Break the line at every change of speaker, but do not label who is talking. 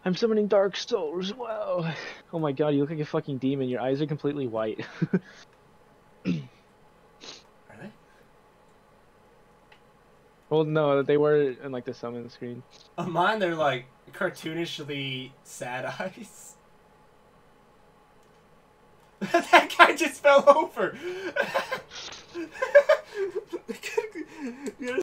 I'm summoning dark souls. Wow. Oh my god, you look like a fucking demon. Your eyes are completely white.
Are they?
Well, no, they were in like the summon screen.
On mine, they're like cartoonishly sad eyes. That guy just fell over.